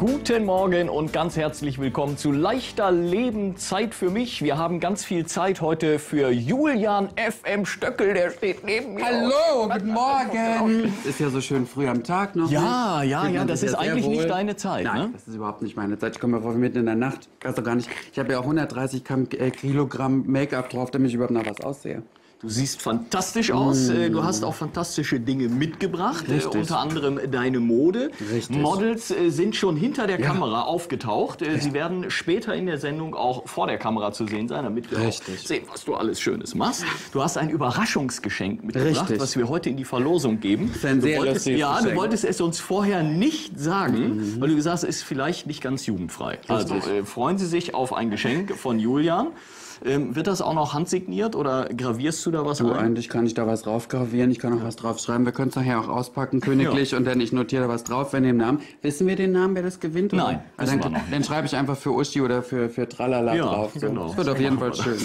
Guten Morgen und ganz herzlich willkommen zu Leichter Leben, Zeit für mich. Wir haben ganz viel Zeit heute für Julian FM Stöckel, der steht neben mir. Hallo, guten Morgen. Ist ja so schön früh am Tag noch. Ja, das ist eigentlich nicht deine Zeit. Nein, ne? das ist überhaupt nicht meine Zeit. Ich komme mir vor wie mitten in der Nacht. Kannst du gar nicht. Ich habe ja auch 130 Kilogramm Make-up drauf, damit ich überhaupt nach was aussehe. Du siehst fantastisch aus. Du hast auch fantastische Dinge mitgebracht. Unter anderem deine Mode. Richtig. Models sind schon hinter der Kamera aufgetaucht. Sie werden später in der Sendung auch vor der Kamera zu sehen sein, damit wir auch sehen, was du alles Schönes machst. Du hast ein Überraschungsgeschenk mitgebracht, was wir heute in die Verlosung geben. Das ist ein sehr lustiges Geschenk. Du wolltest es uns vorher nicht sagen, weil du gesagt hast, es ist vielleicht nicht ganz jugendfrei. Also freuen Sie sich auf ein Geschenk von Julian. Wird das auch noch handsigniert oder gravierst du da was Du, ein? eigentlich kann ich da was drauf gravieren, ich kann auch was drauf schreiben. Wir können es nachher auch auspacken, königlich, und dann ich notiere da was drauf, wenn den Namen. Wissen wir den Namen, wer das gewinnt? Oder? Nein, wissen wir noch nicht. Dann schreibe ich einfach für Uschi oder für Tralala drauf. So. Genau. Das wird auf jeden Fall schön.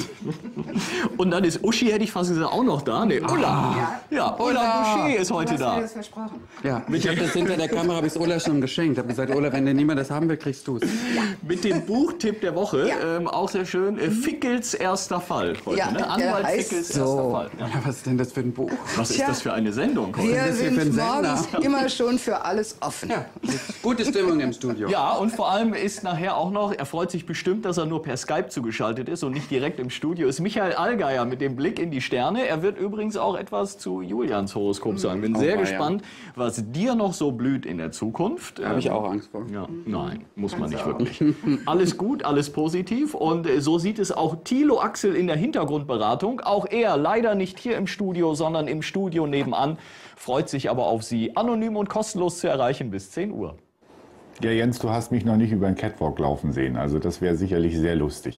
Und dann ist Uschi, hätte ich fast gesagt, auch noch da. Nee, Ulla. Ja, Ulla Uschi ist heute Du hast mir da. das versprochen. Ja, ich habe das hinter der Kamera, habe ich Ulla schon geschenkt. Ich habe gesagt, Ulla, wenn dir niemand das haben will, kriegst du es. Mit dem Buchtipp der Woche, auch sehr schön, Fickels erster Fall heute. Ja, Ne? der Anwalt heißt Fickels so. erster Fall. Ja. Ja, was ist denn das für ein Buch? Was ist das für eine Sendung heute? Wir das hier für ein sind Sender? morgens immer schon für alles offen. Ja, gute Stimmung im Studio. Ja, und vor allem ist nachher auch noch, er freut sich bestimmt, dass er nur per Skype zugeschaltet ist und nicht direkt im Studio, ist Michael Allgeier mit dem Blick in die Sterne. Er wird übrigens auch etwas zu Julians Horoskop sagen. Bin sehr gespannt, was dir noch so blüht in der Zukunft. Habe ich auch Angst vor. Ja, nein, muss man nicht wirklich. Alles gut, alles positiv. Und so sieht es auch Thilo Axel in der Hintergrundberatung. Auch er leider nicht hier im Studio, sondern im Studio nebenan. Freut sich aber auf Sie, anonym und kostenlos zu erreichen bis 10 Uhr. Ja, Jens, du hast mich noch nicht über den Catwalk laufen sehen. Also das wäre sicherlich sehr lustig.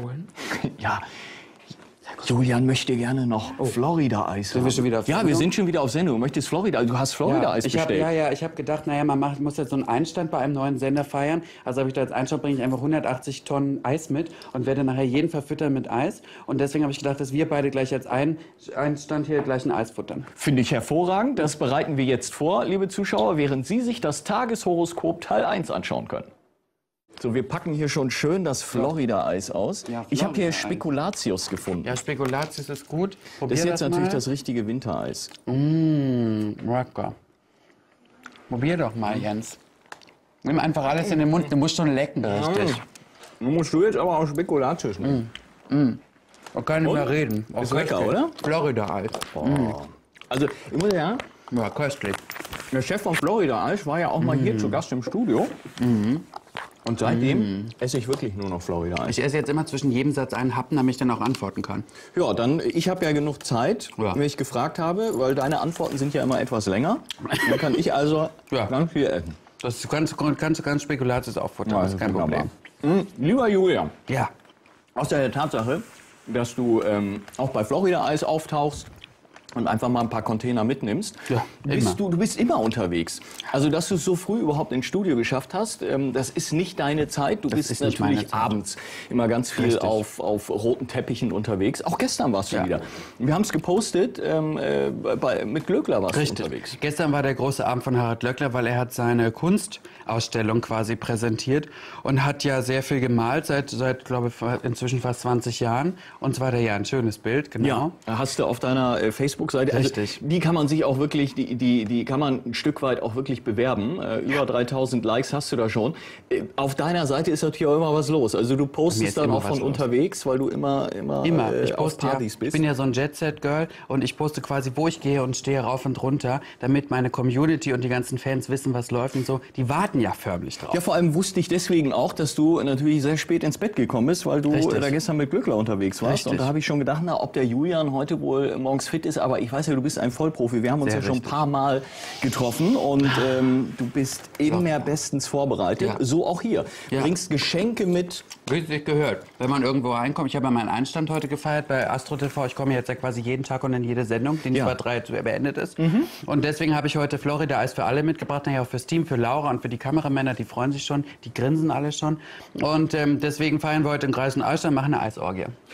Ja, Julian möchte gerne noch Florida-Eis haben. wir schon wieder auf Ja, wir Sendung? sind schon wieder auf Sendung. Du möchtest Florida, du hast Florida-Eis ich hab, bestellt. ich habe gedacht, naja, muss jetzt so einen Einstand bei einem neuen Sender feiern. Also habe ich da als Einstand, bringe ich einfach 180 Tonnen Eis mit und werde nachher jeden verfüttern mit Eis. Und deswegen habe ich gedacht, dass wir beide gleich als Einstand hier gleich ein Eis futtern. Finde ich hervorragend. Das bereiten wir jetzt vor, liebe Zuschauer, während Sie sich das Tageshoroskop Teil 1 anschauen können. So, wir packen hier schon schön das Florida-Eis aus. Ja, Ich habe hier Florida-Eis. Spekulatius gefunden. Ja, Spekulatius ist gut. Probier Das ist jetzt natürlich mal. das richtige Wintereis. Rocker. Probier doch mal, Jens. Nimm einfach alles in den Mund. Du musst schon lecken, richtig. Du musst du jetzt aber auch Spekulatius nehmen. Und gar nicht mehr reden. Ist lecker, oder? Florida-Eis. Also, ich muss ja, Ja, köstlich. der Chef von Florida-Eis war ja auch mal hier zu Gast im Studio. Und seitdem esse ich wirklich nur noch Florida-Eis. Ich esse jetzt immer zwischen jedem Satz einen Happen, damit ich dann auch antworten kann. Ja, dann, ich habe ja genug Zeit, wenn ich gefragt habe, weil deine Antworten sind ja immer etwas länger. Dann kann ich also ganz viel essen. Das kannst du ganz Spekulatius auffuttern, das ist kein Problem. Lieber Julian, Ja. außer der Tatsache, dass du auch bei Florida-Eis auftauchst und einfach mal ein paar Container mitnimmst, Ja, du bist immer unterwegs. Also, dass du es so früh überhaupt ins Studio geschafft hast, das ist nicht deine Zeit. Du bist ist nicht meine natürlich Zeit. abends immer ganz viel auf roten Teppichen unterwegs. Auch gestern warst du wieder. Wir haben es gepostet, mit Glöckler warst du unterwegs. Gestern war der große Abend von Harald Löckler, weil er hat seine Kunstausstellung quasi präsentiert und hat ja sehr viel gemalt, seit glaube ich, inzwischen fast 20 Jahren. Und zwar hat er ja ein schönes Bild, genau. Ja, da hast du auf deiner Facebook-Seite, Richtig. Also, die kann man sich auch wirklich, die kann man ein Stück weit auch wirklich bewerben. Über 3000 Likes hast du da schon. Auf deiner Seite ist natürlich auch immer was los. Also du postest dann auch von unterwegs, weil du immer Ich auf Partys Ich bist. bin ja so ein Jet-Set-Girl und ich poste quasi, wo ich gehe und stehe rauf und runter, damit meine Community und die ganzen Fans wissen, was läuft und so. Die warten ja förmlich drauf. Ja, vor allem wusste ich deswegen auch, dass du natürlich sehr spät ins Bett gekommen bist, weil du Richtig. da gestern mit Glöckler unterwegs warst. Richtig. Und da habe ich schon gedacht, na, ob der Julian heute wohl morgens fit ist. Aber ich weiß ja, du bist ein Vollprofi. Wir haben uns Sehr ja schon ein richtig. paar Mal getroffen und du bist immer bestens vorbereitet. Ja. So auch hier. Ja. Bringst Geschenke mit. Richtig gehört. Wenn man irgendwo reinkommt, ich habe ja meinen Einstand heute gefeiert bei Astro TV. Ich komme jetzt ja quasi jeden Tag und in jede Sendung, die nicht bei 3 beendet ist. Und deswegen habe ich heute Florida-Eis für alle mitgebracht, nachher auch fürs Team, für Laura und für die Kameramänner. Die freuen sich schon, die grinsen alle schon. Und deswegen feiern wir heute in Greifswald und Eichstätt, machen eine Eisorgie.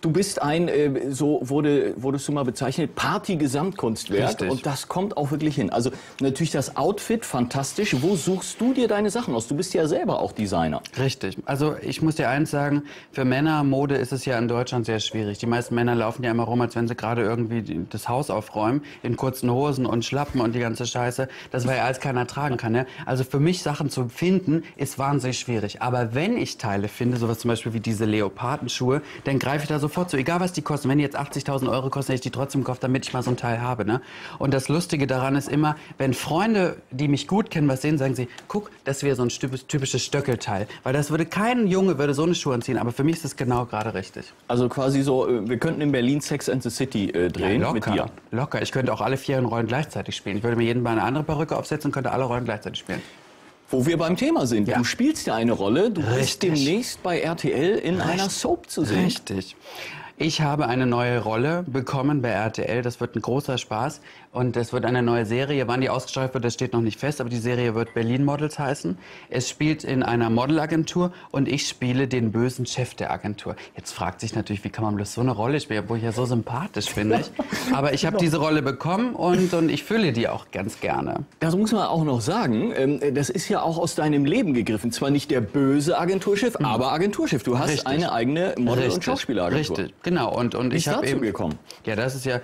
Du bist ein, so wurdest du mal bezeichnet, Party-Gesamtkunstwerk. Richtig. Und das kommt auch wirklich hin. Also natürlich das Outfit, fantastisch. Wo suchst du dir deine Sachen aus? Du bist ja selber auch Designer. Richtig. Also ich muss dir eins sagen, für Männer Mode ist es ja in Deutschland sehr schwierig. Die meisten Männer laufen ja immer rum, als wenn sie gerade irgendwie das Haus aufräumen, in kurzen Hosen und Schlappen und die ganze Scheiße. Das weil ja alles keiner tragen kann. Ne? Also für mich Sachen zu finden, ist wahnsinnig schwierig. Aber wenn ich Teile finde, sowas zum Beispiel wie diese Leopardenschuhe, dann greife ich da sofort zu. Egal was die kosten. Wenn die jetzt 80.000 € kosten, hätte ich die trotzdem gekauft, damit ich mal so ein Teil habe. Ne? Und das Lustige daran ist immer, wenn Freunde, die mich gut kennen, was sehen, sagen sie, guck, das wäre so ein typisches Stöckelteil. Weil das würde kein Junge würde so eine Schuhe anziehen. Aber für mich ist das genau gerade richtig. Also quasi so, wir könnten in Berlin Sex and the City drehen Ja, mit dir. Locker. Ich könnte auch alle 4 Rollen gleichzeitig spielen. Ich würde mir jeden Mal eine andere Perücke aufsetzen und könnte alle Rollen gleichzeitig spielen. Wo wir beim Thema sind. Ja. Du spielst ja eine Rolle. Du bist Richtig. demnächst bei RTL in einer Soap zu sehen. Richtig. Ich habe eine neue Rolle bekommen bei RTL. Das wird ein großer Spaß. Und es wird eine neue Serie. Wann die ausgestrahlt wird, das steht noch nicht fest. Aber die Serie wird Berlin Models heißen. Es spielt in einer Modelagentur und ich spiele den bösen Chef der Agentur. Jetzt fragt sich natürlich, wie kann man bloß so eine Rolle spielen, obwohl ich ja so sympathisch bin. Nicht? Aber ich habe diese Rolle bekommen und ich fülle die auch ganz gerne. Das muss man auch noch sagen. Das ist ja auch aus deinem Leben gegriffen. Zwar nicht der böse Agenturchef, aber Agenturchef. Du hast Richtig. eine eigene Model- und Schauspieleragentur. Richtig, genau. Und Wie ich ist habe dazu eben gekommen? Ja, das ist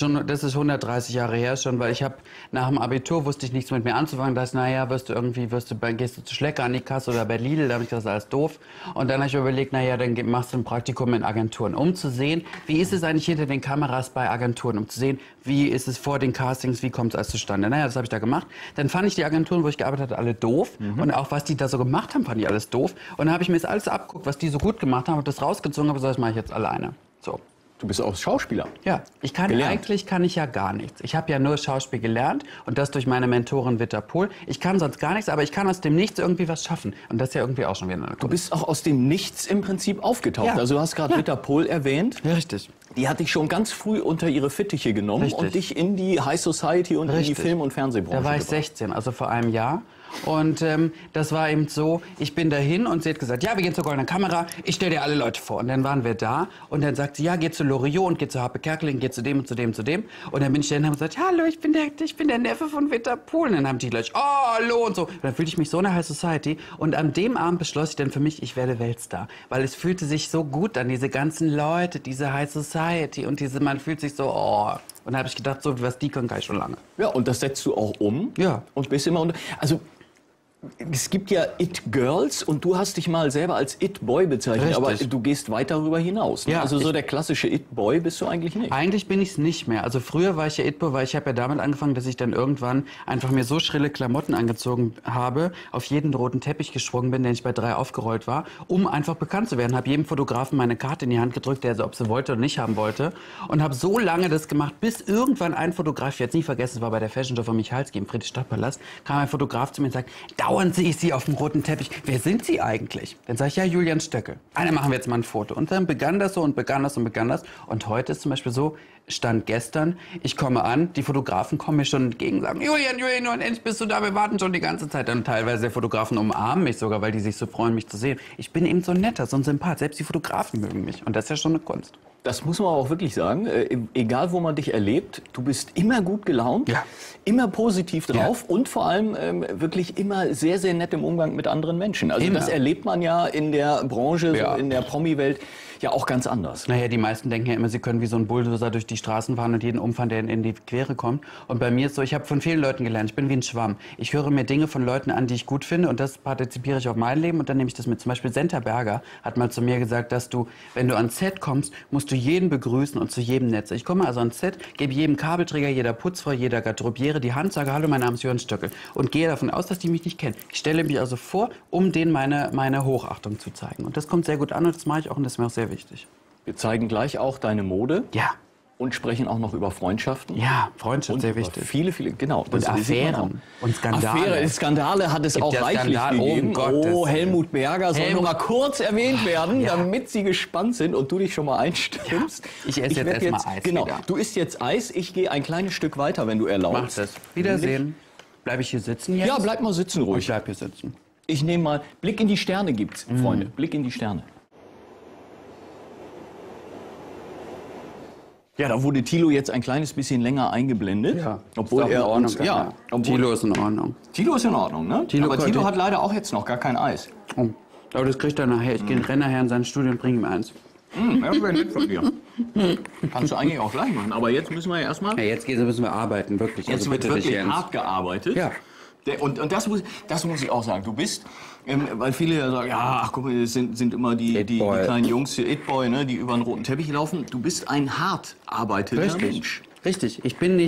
130 Jahre her schon, weil ich habe nach dem Abitur wusste ich nichts mit mir anzufangen. Da ist, naja, gehst du zu Schlecker an die Kasse oder bei Lidl, da habe ich gesagt, das ist alles doof. Und dann habe ich überlegt, naja, dann machst du ein Praktikum in Agenturen, um zu sehen, wie ist es eigentlich hinter den Kameras bei Agenturen, um zu sehen, wie ist es vor den Castings, wie kommt es alles zustande. Naja, das habe ich da gemacht. Dann fand ich die Agenturen, wo ich gearbeitet habe, alle doof. Und auch was die da so gemacht haben, fand ich alles doof. Und dann habe ich mir das alles abgeguckt, was die so gut gemacht haben, und das rausgezogen, aber das mache ich jetzt alleine. So. Du bist auch Schauspieler. Ja, eigentlich kann ich ja gar nichts. Ich habe ja nur Schauspiel gelernt und das durch meine Mentorin Witter Pohl. Ich kann sonst gar nichts, aber ich kann aus dem Nichts irgendwie was schaffen. Und das ist ja irgendwie auch schon wieder eine Kunst. Du bist auch aus dem Nichts im Prinzip aufgetaucht. Ja. Also du hast gerade Witter Pohl erwähnt. Ja, richtig. Die hat dich schon ganz früh unter ihre Fittiche genommen Richtig. und dich in die High Society und in die Richtig. Film- und Fernsehbranche Da war ich gebracht. 16, also vor einem Jahr. Und das war eben so, ich bin dahin und sie hat gesagt, ja, wir gehen zur Goldenen Kamera, ich stelle dir alle Leute vor. Und dann waren wir da und dann sagt sie, ja, geh zu Loriot und geh zu Harpe Kerkeling, geh zu dem und zu dem, zu dem. Und dann bin ich dahin und habe gesagt, hallo, ich bin der Neffe von Witter Pohl. Und dann haben die gleich, oh, hallo und so. Und dann fühlte ich mich so in der High Society. Und an dem Abend beschloss ich dann für mich, ich werde Weltstar. Weil es fühlte sich so gut an, diese ganzen Leute, diese High Society und man fühlt sich so, oh. Und da habe ich gedacht, so was die können, kann ich schon lange. Ja, und das setzt du auch um. Ja. Und bist immer unter. Also, es gibt ja It-Girls und du hast dich mal selber als It-Boy bezeichnet, aber Richtig. du gehst weit darüber hinaus. Ne? Ja, also so der klassische It-Boy bist du eigentlich nicht. Eigentlich bin ich es nicht mehr. Also früher war ich ja It-Boy, weil ich habe ja damit angefangen, dass ich dann irgendwann einfach mir so schrille Klamotten angezogen habe, auf jeden roten Teppich gesprungen bin, den ich bei 3 aufgerollt war, um einfach bekannt zu werden. Habe jedem Fotografen meine Karte in die Hand gedrückt, der so, ob sie wollte oder nicht haben wollte. Und habe so lange das gemacht, bis irgendwann ein Fotograf, ich werde es nie vergessen, es war bei der Fashion Show von Michalski im Friedrichstadtpalast, kam ein Fotograf zu mir und sagt, dauernd sehe ich Sie auf dem roten Teppich. Wer sind Sie eigentlich? Dann sage ich, ja, Julian Stöckel. Dann machen wir jetzt mal ein Foto. Und dann begann das so und begann das und begann das. Und heute ist zum Beispiel so, stand gestern, ich komme an, die Fotografen kommen mir schon entgegen, sagen, Julian, und endlich bist du da, wir warten schon die ganze Zeit. Dann teilweise der Fotografen umarmen mich sogar, weil die sich so freuen, mich zu sehen. Ich bin eben so ein netter, so ein Sympath. Selbst die Fotografen mögen mich. Und das ist ja schon eine Kunst. Das muss man auch wirklich sagen. Egal, wo man dich erlebt, du bist immer gut gelaunt, Ja. immer positiv drauf und vor allem wirklich immer sehr, sehr nett im Umgang mit anderen Menschen. Also Immer. das erlebt man ja in der Branche, Ja. so in der Promi-Welt ja auch ganz anders. Naja, die meisten denken ja immer, sie können wie so ein Bulldozer durch die Straßen fahren und jeden umfahren, der in die Quere kommt. Und bei mir ist so, ich habe von vielen Leuten gelernt, ich bin wie ein Schwamm. Ich höre mir Dinge von Leuten an, die ich gut finde und das partizipiere ich auf mein Leben und dann nehme ich das mit. Zum Beispiel Senta Berger hat mal zu mir gesagt, dass du, wenn du ans Set kommst, musst du jeden begrüßen und zu jedem nett sein. Ich komme also ans Set, gebe jedem Kabelträger, jeder Putzfrau, jeder Garderobiere die Hand, sage, hallo, mein Name ist Jörn Stöckel und gehe davon aus, dass die mich nicht kennen. Ich stelle mich also vor, um denen meine Hochachtung zu zeigen. Und das kommt sehr gut an und das mache ich auch und das ist mir auch sehr wichtig. Wir zeigen gleich auch deine Mode Ja, und sprechen auch noch über Freundschaften. ja, Freundschaft, Und sehr über wichtig. viele, genau. Und Das sieht man auch. Affären und Skandale. Skandale hat es Gibt auch ja reichlich Skandal, oh, gegeben. Gottes Oh, Willen. Helmut Berger soll Helmut- noch mal kurz erwähnt werden, ja. damit sie gespannt sind und du dich schon mal einstimmst. Ja, ich esse jetzt werd erst mal Eis Genau, wieder. du isst jetzt Eis. Ich gehe ein kleines Stück weiter, wenn du erlaubst. Mach das. Wiedersehen. Bleibe ich hier sitzen jetzt? Ja, bleib mal sitzen Ich ruhig. bleib hier sitzen. Ich nehme mal, Blick in die Sterne gibt's, Freunde. Blick in die Sterne. Ja, da wurde Thilo jetzt ein kleines bisschen länger eingeblendet. Ja, obwohl ist auch er in Ordnung. uns, ja, obwohl, Thilo ist in Ordnung. Thilo ist in Ordnung, ne? Aber Thilo konnte- hat leider auch jetzt noch gar kein Eis. Oh. Aber das kriegt er nachher. Ich renne nachher in sein Studio und bringe ihm eins. Ja, das wäre nett von dir. Kannst du eigentlich auch gleich machen. Aber jetzt müssen wir ja erstmal. Ja, jetzt müssen wir arbeiten, wirklich. Jetzt Also wird bitte dich, wirklich Jens. hart gearbeitet. Ja. Und das muss ich auch sagen. Du bist, weil viele ja sagen, ja, ach, guck mal, das sind immer die kleinen Jungs, hier, It-Boy, ne, die über den roten Teppich laufen. Du bist ein hart arbeitender Mensch. Richtig. Ich bin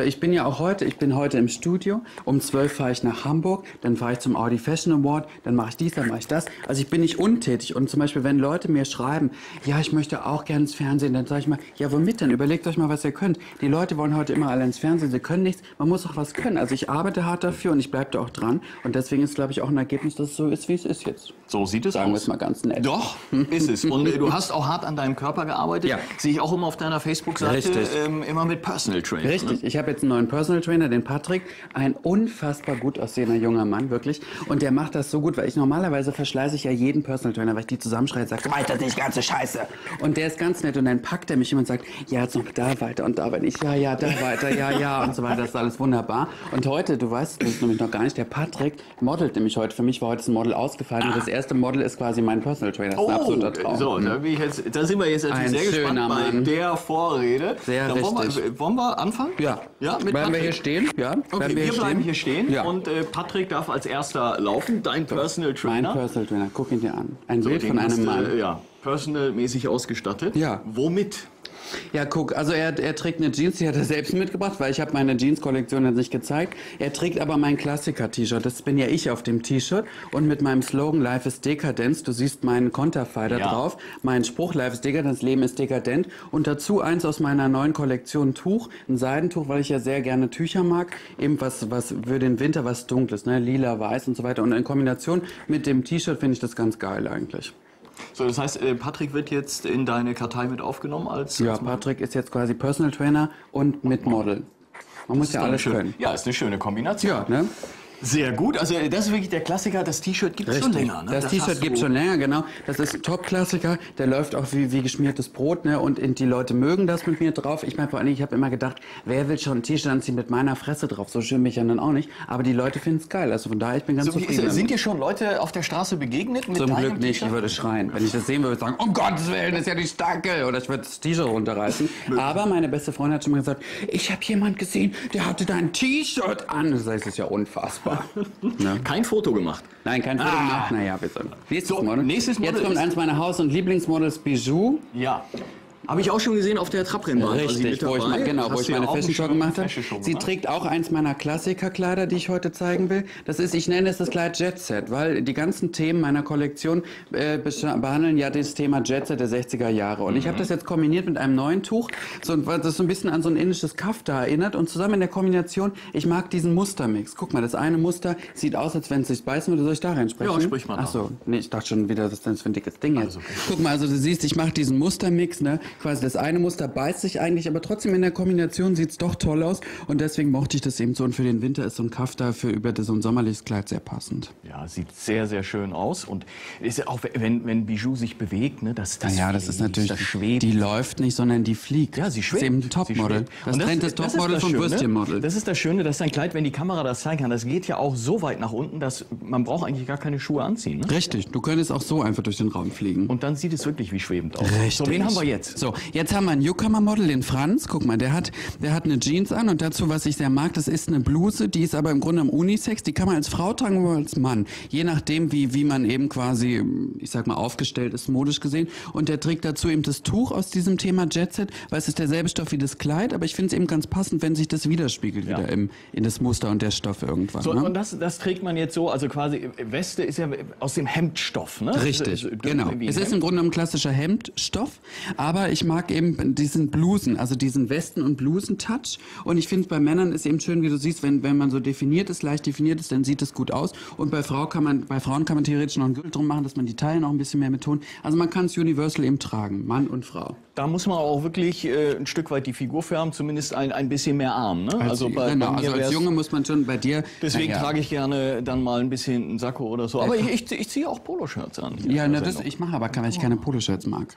heute im Studio. Um 12 fahre ich nach Hamburg, dann fahre ich zum Audi Fashion Award, dann mache ich dies, dann mache ich das. Also ich bin nicht untätig. Und zum Beispiel, wenn Leute mir schreiben, ja, ich möchte auch gerne ins Fernsehen, dann sage ich mal, ja, womit denn? Überlegt euch mal, was ihr könnt. Die Leute wollen heute immer alle ins Fernsehen, sie können nichts. Man muss auch was können. Also ich arbeite hart dafür und ich bleibe da auch dran. Und deswegen ist, glaube ich, auch ein Ergebnis, dass es so ist, wie es ist jetzt. So sieht es Sagen wir aus. es mal ganz nett. Doch, ist es. Und du hast auch hart an deinem Körper gearbeitet. Ja. Sehe ich auch immer auf deiner Facebook-Seite, Richtig. immer mit Personal Trainer. Richtig, ich habe jetzt einen neuen Personal Trainer, den Patrick, ein unfassbar gut aussehender junger Mann, wirklich. Und der macht das so gut, weil ich normalerweise verschleiße ich ja jeden Personal Trainer, weil ich die zusammenschreie und sage, weiter nicht, ganze Scheiße. Und der ist ganz nett und dann packt er mich immer und sagt, ja, jetzt noch da weiter und da weiter, ich, ja, da weiter, ja und so weiter, das ist alles wunderbar. Und heute, du weißt, das ist nämlich noch gar nicht, der Patrick modelt nämlich heute, für mich war heute das Model ausgefallen und das erste Model ist quasi mein Personal Trainer, das ist ein absoluter Traum. So, da sind wir jetzt natürlich Ein sehr gespannt schöner bei Mann. der Vorrede. Sehr Dann richtig. wollen wir anfangen? Ja. Ja, mit Bleiben wir Patrick. hier stehen? Ja. Okay, wir bleiben hier stehen Ja. und Patrick darf als erster laufen, dein Personal Mein Trainer. Personal Trainer, guck ihn dir an. Ein So, Bild den von hast einem du, Mann. Ja, personalmäßig ausgestattet. Ja. Womit? Ja, guck, also er trägt eine Jeans, die hat er selbst mitgebracht, weil ich habe meine Jeans-Kollektion an sich gezeigt. Er trägt aber mein Klassiker-T-Shirt, das bin ja ich auf dem T-Shirt. Und mit meinem Slogan Life is Dekadenz, du siehst meinen Konterfei da drauf, mein Spruch Life is Dekadenz, Leben ist dekadent. Und dazu eins aus meiner neuen Kollektion Tuch, ein Seidentuch, weil ich ja sehr gerne Tücher mag. Eben was für den Winter was Dunkles, ne? Lila, weiß und so weiter. Und in Kombination mit dem T-Shirt finde ich das ganz geil eigentlich. So, das heißt, Patrick wird jetzt in deine Kartei mit aufgenommen als... Ja, Patrick ist jetzt quasi Personal Trainer und Mitmodel. Man muss ja alles können. Ja, ist eine schöne Kombination. Ja, ne? Sehr gut. Also das ist wirklich der Klassiker. Das T-Shirt gibt es schon länger. Ne? Das T-Shirt gibt es schon länger, genau. Das ist Top-Klassiker. Der läuft auch wie geschmiertes Brot, ne? Und die Leute mögen das mit mir drauf. Ich meine, vor allem, ich habe immer gedacht, wer will schon ein T-Shirt anziehen mit meiner Fresse drauf? So schön bin ich ja dann auch nicht. Aber die Leute finden es geil. Also von daher, ich bin ganz zufrieden. Sind dir schon Leute auf der Straße begegnet mit Zum deinem Glück nicht. T-Shirt? Ich würde schreien. Wenn ich das sehen würde, würde ich sagen, um Gottes Willen, das ist ja die Starke. Oder ich würde das T-Shirt runterreißen. Aber meine beste Freundin hat schon mal gesagt, ich habe jemand gesehen, der hatte da ein T-Shirt an. Das heißt, das ist ja unfassbar. Ne? Kein Foto gemacht. Nein, kein Foto gemacht. Naja, bitte. So, nächstes Model Jetzt kommt ist- eins meiner Haus- und Lieblingsmodels, Bijou. Ja. Habe ich auch schon gesehen auf der Trabrennbahn. war sie Richtig, mit wo ich, dabei. wo Hast ich du ja meine auch Fashion Show schon gemacht habe. Fashion Show Sie gemacht. trägt auch eins meiner Klassikerkleider, die ich heute zeigen will. Das ist, ich nenne es das Kleid Jet Set, weil die ganzen Themen meiner Kollektion behandeln ja das Thema Jet Set der 60er Jahre. Und ich habe das jetzt kombiniert mit einem neuen Tuch, das so ein bisschen an so ein indisches Kafta erinnert. Und zusammen in der Kombination, ich mag diesen Mustermix. Guck mal, das eine Muster sieht aus, als wenn es sich beißen würde. Soll ich da reinsprechen? Ja, sprich mal nach. Ach so, nee, ich dachte schon wieder, das ist für ein dickes Ding jetzt. Guck mal, also du siehst, ich mache diesen Mustermix, ne? Quasi das eine Muster beißt sich eigentlich, aber trotzdem in der Kombination sieht es doch toll aus. Und deswegen mochte ich das eben so. Und für den Winter ist so ein Kafta so ein sommerliches Kleid sehr passend. Ja, sieht sehr, sehr schön aus. Und ist ja auch, wenn Bijou sich bewegt, ne, das Naja, das ist fliegt, natürlich, das schwebt. die läuft nicht, sondern die fliegt. Ja, sie schwebt. Das ist eben ein Sie Topmodel. schwebt. Das Und trennt das ist Topmodel das vom Schöne. Würstchenmodel. Das ist das Schöne, dass dein Kleid, wenn die Kamera das zeigen kann, das geht ja auch so weit nach unten, dass man braucht eigentlich gar keine Schuhe anziehen. Ne? Richtig, du könntest auch so einfach durch den Raum fliegen. Und dann sieht es wirklich wie schwebend aus. Richtig. So, wen haben wir jetzt? So, jetzt haben wir einen Newcomer-Model, den Franz. Guck mal, der hat eine Jeans an und dazu, was ich sehr mag, das ist eine Bluse, die ist aber im Grunde Unisex. Die kann man als Frau tragen oder als Mann. Je nachdem, wie man eben quasi, ich sag mal, aufgestellt ist, modisch gesehen. Und der trägt dazu eben das Tuch aus diesem Thema Jet Set, weil es ist derselbe Stoff wie das Kleid, aber ich finde es eben ganz passend, wenn sich das widerspiegelt wieder in das Muster und der Stoff irgendwann. So, Ne? und das trägt man jetzt so, also quasi, Weste ist ja aus dem Hemdstoff, ne? Richtig, Also, genau. wie ein Es ist Hemd. im Grunde ein klassischer Hemdstoff, aber ich mag eben diesen Blusen, also diesen Westen- und Blusen-Touch. Und ich finde, bei Männern ist eben schön, wie du siehst, wenn man so definiert ist, leicht definiert ist, dann sieht es gut aus. Und bei Frauen kann man theoretisch noch ein Gürtel drum machen, dass man die Taille noch ein bisschen mehr betont. Also man kann es universal eben tragen, Mann und Frau. Da muss man auch wirklich ein Stück weit die Figur für haben, zumindest ein bisschen mehr Arm. Ne? Genau, mir also als wär's- Junge muss man schon bei dir... Deswegen naja. trage ich gerne dann mal ein bisschen einen Sakko oder so. Aber ich ziehe auch Poloshirts an. hier Ja, in na, der das, Sendung. ich mache aber, weil ich keine Poloshirts mag.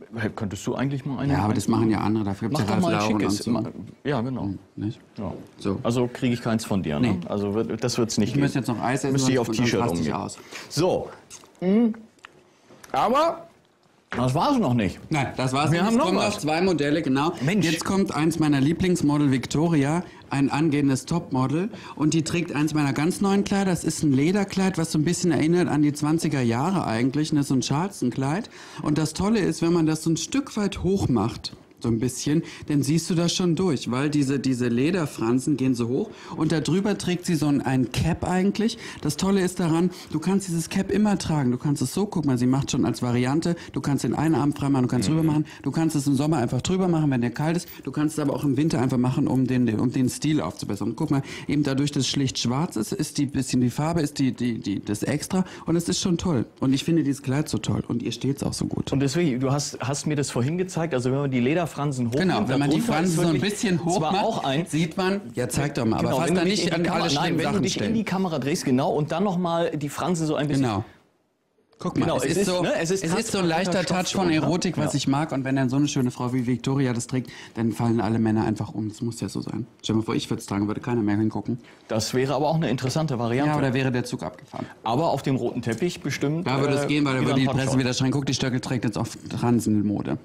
Könntest du eigentlich mal eine? Ja, aber das machen ja andere. Dafür gibt Mach es ja doch mal ein Ralf Lauren schickes. und so. Ja, genau. Nicht? Ja. So. Also kriege ich keins von dir, ne? Nee. Also das wird es nicht Ich geben. müsste jetzt noch Eis essen. Müsste ich auf und dann T-Shirt raste ich umgehen. aus. So. Aber das war es noch nicht. Nein, das war's. Wir nicht. haben Es noch kommen was. noch 2 Modelle, genau. Mensch. Jetzt kommt eins meiner Lieblingsmodel, Victoria, ein angehendes Topmodel. Und die trägt eins meiner ganz neuen Kleider. Das ist ein Lederkleid, was so ein bisschen erinnert an die 20er Jahre eigentlich. Das ist so ein Charleston-Kleid. Und das Tolle ist, wenn man das so ein Stück weit hoch macht, so ein bisschen, dann siehst du das schon durch, weil diese Lederfransen gehen so hoch und da drüber trägt sie so ein Cap eigentlich. Das Tolle ist daran, du kannst dieses Cap immer tragen. Du kannst es so, guck mal, sie macht schon als Variante, du kannst den einen Arm frei machen, du kannst drüber machen, du kannst es im Sommer einfach drüber machen, wenn der kalt ist, du kannst es aber auch im Winter einfach machen, um den Stil aufzubessern. Und guck mal, eben dadurch, dass es schlicht schwarz ist, ist die Farbe, ist das extra und es ist schon toll. Und ich finde dieses Kleid so toll und ihr steht es auch so gut. Und deswegen, du hast mir das vorhin gezeigt, also wenn man die Lederfransen hochnimmt, Genau, wenn man die darunter Fransen ist so ein wirklich bisschen hoch zwar macht, auch ein, sieht man, ja zeig doch mal, genau, aber wenn fast du da dich nicht in die an alle Kamera, nein, schlimmen wenn du Sachen dich in die stellen. Kamera drehst, genau, und dann nochmal die Fransen so ein bisschen. Genau. Guck mal, Genau, es ist so ein leichter Touch von Erotik, was ich mag. Und wenn dann so eine schöne Frau wie Victoria das trägt, dann fallen alle Männer einfach um. Das muss ja so sein. Stell dir mal vor, ich würde es tragen, würde keiner mehr hingucken. Das wäre aber auch eine interessante Variante. Ja, oder wäre der Zug abgefahren. Aber auf dem roten Teppich bestimmt. Da würde es gehen, weil da wieder würde die ein paar Presse Shots. wieder schreien, guck, die Stöckel trägt jetzt auf Transenmode.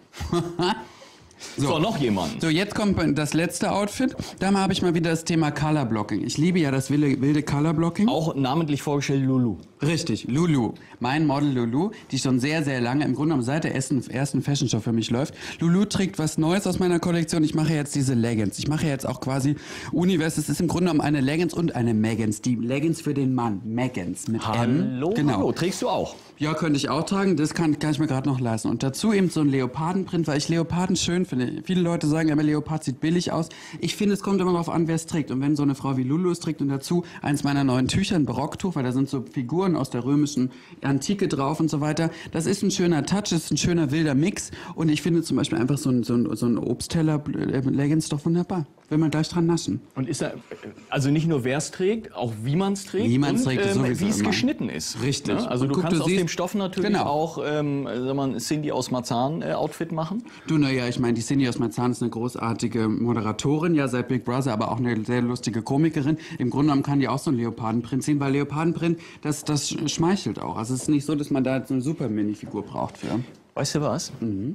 So, noch jemand. So, jetzt kommt das letzte Outfit. Da habe ich mal wieder das Thema Color Blocking. Ich liebe ja das wilde Color Blocking. Auch namentlich vorgestellt Lulu. Richtig, Lulu. Mein Model Lulu, die schon sehr, sehr lange, im Grunde genommen seit der ersten Fashion Show für mich läuft. Lulu trägt was Neues aus meiner Kollektion. Ich mache jetzt diese Leggings. Ich mache jetzt auch quasi Universe. Es ist im Grunde genommen eine Leggings und eine Meggings. Die Leggings für den Mann. Meggings mit M. Hallo, Genau. hallo, trägst du auch? Ja, könnte ich auch tragen. Das kann ich mir gerade noch leisten. Und dazu eben so ein Leopardenprint, weil ich Leoparden schön finde. Viele Leute sagen immer, Leopard sieht billig aus. Ich finde, es kommt immer darauf an, wer es trägt. Und wenn so eine Frau wie Lulu es trägt und dazu eins meiner neuen Tücher, ein Barocktuch, weil da sind so Figuren aus der römischen Antike drauf und so weiter. Das ist ein schöner Touch, das ist ein schöner wilder Mix. Und ich finde zum Beispiel einfach so ein Obstteller Leggings doch wunderbar. Will man gleich dran naschen. Und ist er, also nicht nur wer es trägt, auch wie man es trägt. Wie man's und, trägt, ist sowieso wie es immer. geschnitten ist. Richtig. Ja, also Und du guck, kannst du aus dem siehst- Stoff natürlich Genau. auch sag mal, Cindy aus Marzahn Outfit machen. Du, naja, ich meine, die Cindy aus Marzahn ist eine großartige Moderatorin, ja, seit Big Brother, aber auch eine sehr lustige Komikerin. Im Grunde genommen kann die auch so einen Leopardenprint ziehen, weil Leopardenprint, das schmeichelt auch. Also es ist nicht so, dass man da so eine super Minifigur braucht für. Weißt du was?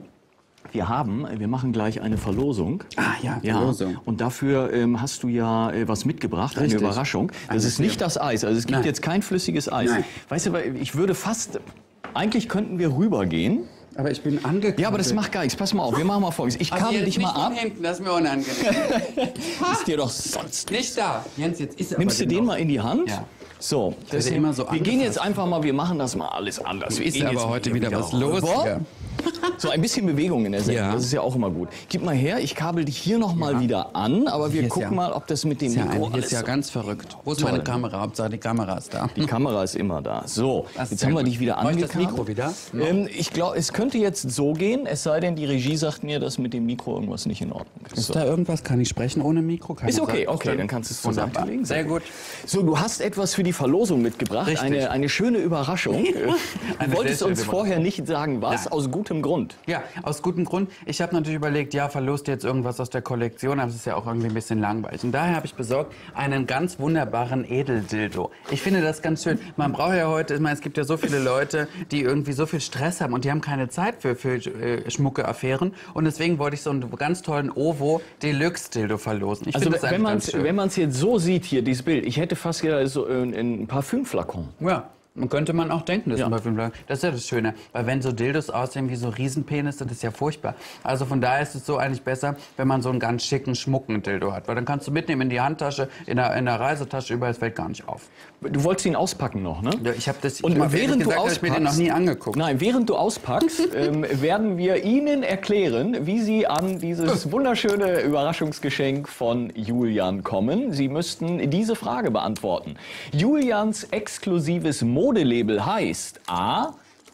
Wir machen gleich eine Verlosung. Ah ja, Verlosung. Und dafür hast du ja was mitgebracht, Richtig. eine Überraschung. Das ist nicht das Eis, also es gibt Nein. jetzt kein flüssiges Eis. Nein. Weißt du, weil ich würde fast, eigentlich könnten wir rübergehen. Aber ich bin angekündigt. Ja, aber das macht gar nichts. Pass mal auf, wir machen mal Folgendes. Ich kabel dich mal ab. Hinten, das ist mir unangenehm. Ist dir doch sonst Nicht da. Jens, jetzt ist er Nimmst du aber den noch. mal in die Hand? Ja. So, werde immer so wir gehen jetzt angefasst. einfach mal, wir machen das mal alles anders. Wir Ist gehen aber jetzt heute hier wieder was los rüber. hier. So ein bisschen Bewegung in der Sendung, Ja. das ist ja auch immer gut. Gib mal her, ich kabel dich hier noch mal wieder an, aber wir Hier ist gucken ja- mal, ob das mit dem Ist ja, Mikro hier ist ja alles... ganz verrückt. Wo ist Toll. meine Kamera? Hauptsache die Kamera ist da. Die Kamera ist immer da. So, Das ist jetzt sehr haben wir gut. dich wieder Brauche ich das angekabelt. Mikro wieder? Ich glaube, es könnte jetzt so gehen, es sei denn, die Regie sagt mir, dass mit dem Mikro irgendwas nicht in Ordnung ist. Ist So. da irgendwas? Kann ich sprechen ohne Mikro? Keine Ist okay, Sache. okay, dann kannst du es zur Seite Wunderbar. legen. Sehr gut. So, du hast etwas für die Verlosung mitgebracht, Richtig. eine schöne Überraschung. Du Eine wolltest sehr uns schöne vorher nicht sagen, was, Nein. aus gutem Grund. Ja, aus gutem Grund. Ich habe natürlich überlegt, ja, verlost jetzt irgendwas aus der Kollektion, aber das ist ja auch irgendwie ein bisschen langweilig. Und daher habe ich besorgt einen ganz wunderbaren Edeldildo. Ich finde das ganz schön. Man braucht ja heute, ich meine, es gibt ja so viele Leute, die irgendwie so viel Stress haben und die haben keine Zeit für Schmucke-Affären. Und deswegen wollte ich so einen ganz tollen Ovo Deluxe Dildo verlosen. Ich Also finde das wenn eigentlich man ganz es jetzt so sieht hier, dieses Bild, ich hätte fast gedacht, so ein Parfümflakon. Ja. Man könnte man auch denken, das Ja. ist ein Parfüm. Das ist ja das Schöne. Weil wenn so Dildos aussehen wie so Riesenpenis, das ist ja furchtbar. Also von daher ist es so eigentlich besser, wenn man so einen ganz schicken, schmucken Dildo hat. Weil dann kannst du mitnehmen in die Handtasche, in der Reisetasche, überall, es fällt gar nicht auf. Du wolltest ihn auspacken noch, ne? Ja, ich habe das, Und ich hab während du gesagt, hab ich mir den noch nie angeguckt. Nein, während du auspackst, werden wir Ihnen erklären, wie Sie an dieses wunderschöne Überraschungsgeschenk von Julian kommen. Sie müssten diese Frage beantworten. Julians exklusives Modelabel heißt A.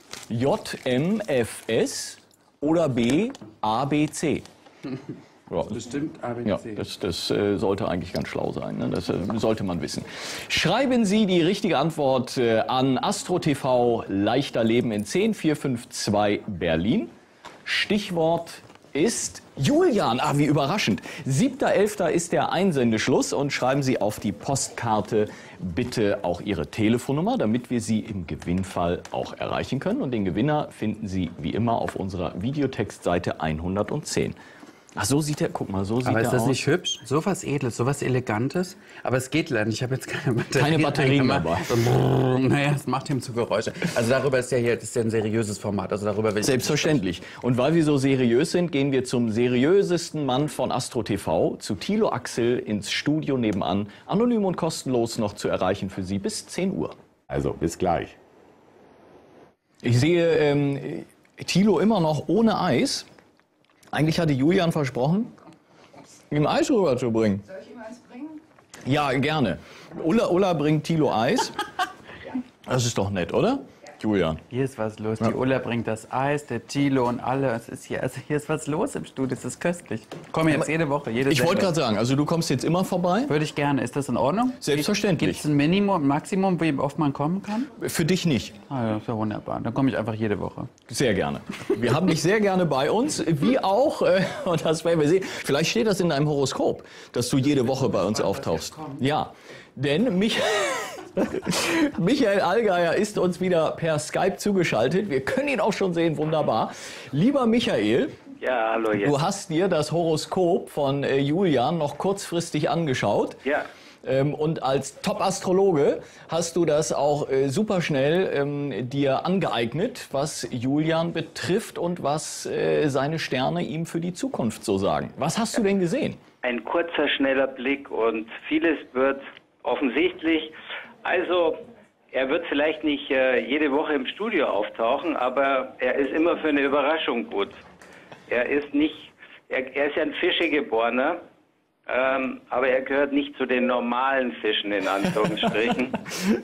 JMFS oder B. ABC. Ja. Bestimmt ABC. Ja, das sollte eigentlich ganz schlau sein. Ne? Das sollte man wissen. Schreiben Sie die richtige Antwort an Astro TV Leichter Leben in 10452 Berlin. Stichwort ist Julian. Ah, wie überraschend. 7.11. ist der Einsendeschluss und schreiben Sie auf die Postkarte bitte auch Ihre Telefonnummer, damit wir Sie im Gewinnfall auch erreichen können. Und den Gewinner finden Sie wie immer auf unserer Videotextseite 110. Ach, so sieht er, guck mal, so sieht er aus. Aber ist das nicht hübsch? So was Edles, so was Elegantes. Aber es geht leider nicht. Ich habe jetzt keine Batterien dabei. So, naja, es macht ihm zu Geräusche. Also darüber ist ja hier, das ist ja ein seriöses Format. Also darüber will ich Selbstverständlich. Und weil wir so seriös sind, gehen wir zum seriösesten Mann von Astro TV, zu Thilo Axel ins Studio nebenan. Anonym und kostenlos noch zu erreichen für Sie bis 10 Uhr. Also, bis gleich. Ich sehe Thilo immer noch ohne Eis. Eigentlich hatte Julian versprochen, ihm Eis rüberzubringen. Soll ich ihm eins bringen? Ja, gerne. Ulla bringt Thilo Eis. Das ist doch nett, oder? Julian. Hier ist was los. Die Ulla bringt das Eis, der Thilo und alle. Es ist hier, also hier ist was los im Studio. Es ist köstlich. Ich komme jetzt jede Woche, jede Ich wollte Sendung. gerade sagen, also du kommst jetzt immer vorbei? Würde ich gerne. Ist das in Ordnung? Selbstverständlich. Gibt es ein Minimum, ein Maximum, wie oft man kommen kann? Für dich nicht. Ah, ja, ist ja wunderbar. Dann komme ich einfach jede Woche. Sehr gerne. Wir haben dich sehr gerne bei uns, wie auch, und das werden wir sehen, vielleicht steht das in deinem Horoskop, dass du jede Woche bei uns auftauchst. Ja, denn Michael Allgeier ist uns wieder per Skype zugeschaltet. Wir können ihn auch schon sehen, wunderbar. Lieber Michael, Ja, hallo jetzt. du hast dir das Horoskop von Julian noch kurzfristig angeschaut. Ja, Und als Top-Astrologe hast du das auch super schnell dir angeeignet, was Julian betrifft und was seine Sterne ihm für die Zukunft so sagen. Was hast du denn gesehen? ein kurzer, schneller Blick und vieles wird offensichtlich. Also, er wird vielleicht nicht jede Woche im Studio auftauchen, aber er ist immer für eine Überraschung gut. Er ist nicht, er ist ja ein Fischegeborener, aber er gehört nicht zu den normalen Fischen, in Anführungsstrichen.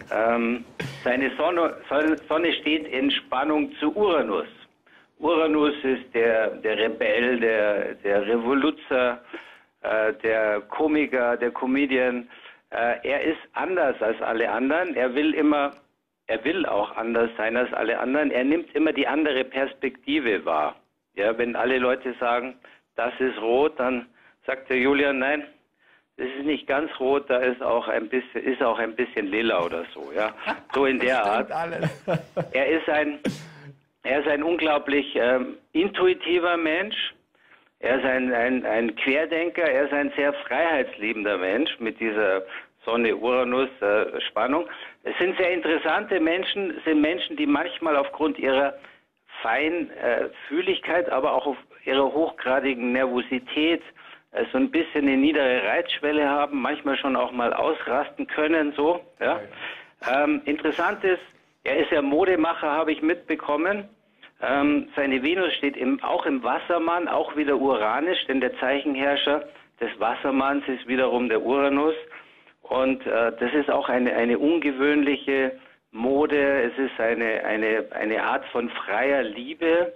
Seine Sonne steht in Spannung zu Uranus. Uranus ist der Rebell, der Revoluzer, der Komiker, der Comedian. Er ist anders als alle anderen. Er will auch anders sein als alle anderen. Er nimmt immer die andere Perspektive wahr. Ja, wenn alle Leute sagen, das ist rot, dann sagt der Julian, nein, das ist nicht ganz rot, da ist auch ein bisschen lila oder so, ja. So in der Art. Er ist ein unglaublich intuitiver Mensch. Er ist ein Querdenker, er ist ein sehr freiheitsliebender Mensch mit dieser Sonne-Uranus-Spannung. Es sind sehr interessante Menschen, die manchmal aufgrund ihrer Feinfühligkeit, aber auch auf ihrer hochgradigen Nervosität so ein bisschen eine niedere Reizschwelle haben, manchmal schon auch mal ausrasten können, so. Ja. Interessant ist, er ist ja Modemacher, habe ich mitbekommen. Seine Venus steht auch im Wassermann, auch wieder uranisch, denn der Zeichenherrscher des Wassermanns ist wiederum der Uranus. Und das ist auch eine ungewöhnliche Mode, es ist eine Art von freier Liebe.